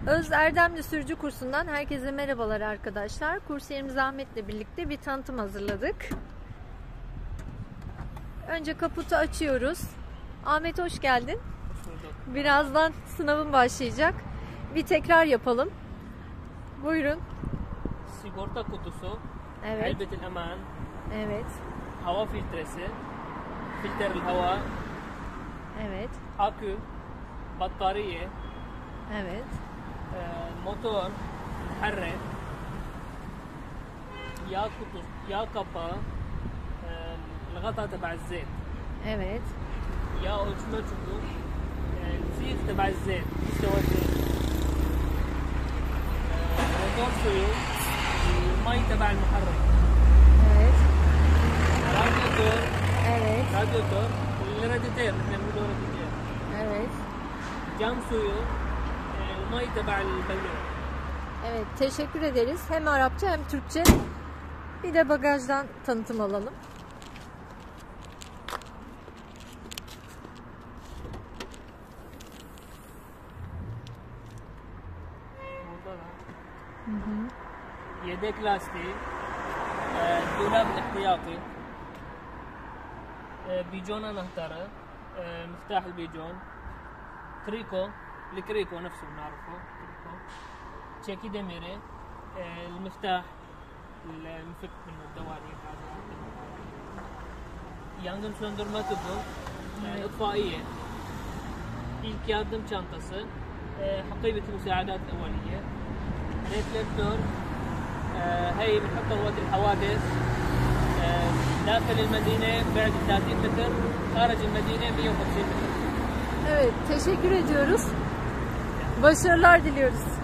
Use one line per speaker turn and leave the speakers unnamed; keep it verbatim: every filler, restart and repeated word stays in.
Öz Erdemli Sürücü Kursu'ndan herkese merhabalar arkadaşlar. Kursiyerimiz Ahmet'le birlikte bir tanıtım hazırladık. Önce kaputu açıyoruz. Ahmet hoş geldin.
Hoş bulduk.
Birazdan sınavın başlayacak. Bir tekrar yapalım. Buyurun.
Sigorta kutusu,
Evet.
علبة الأمان,
Evet.
hava filtresi, filtre hava,
Evet.
akü, batarya,
Evet.
e, motor, muharrik, yağ kutusu, yağ kapağı, e, الغطاء تبع الزيت,
Evet.
yağ ölçme çubuğu, e, الزيت تبع الزيت, مستوى الزيت, e, motor suyu, المي تبع المحرك,
Evet.
radyatör,
Evet.
radyatör, الراديتير, نحن بنقول راديتير.
Evet.
Cam suyu, e, المي تبع البالون.
Evet. Teşekkür ederiz. Hem Arapça hem Türkçe. Bir de bagajdan tanıtım alalım.
Burada da
Hı hı.
yedek lastiği, e, dolap ihtiyati, e, bijon anahtarı, e, مفتاح البيجون, kriko, الكريكو نفسه بنعرفه, kriko, çeki demiri, e, المفتاح, المفك منه الدواليب هذا, yangın söndürme tüpü, e, itfaiye, ilk yardım çantası, e, حقيبة المساعدات الأولية, ريفلكتور, آه هي بنحطها وقت الحوادث, آه داخل المدينة بعد ثلاثين متر, خارج المدينة مية وخمسين متر.
Evet. Teşekkür ediyoruz. Başarılar diliyoruz.